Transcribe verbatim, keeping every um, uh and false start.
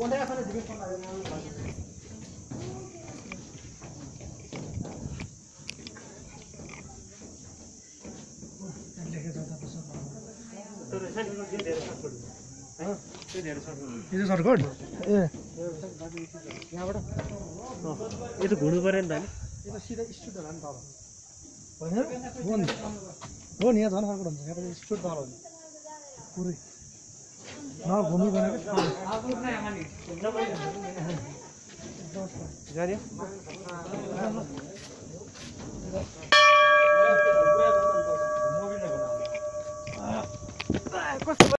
यो सर्टकट ए यहाँबाट यो त घुम्नु पर्यो नि त यो त सिधै स्ट्रिट होला नि तल होइन हो नि हो नि यहाँ झन् सर्कट हुन्छ यहाँ स्ट्रिट तल हो नि पुरै न घुमी बनाएको जाने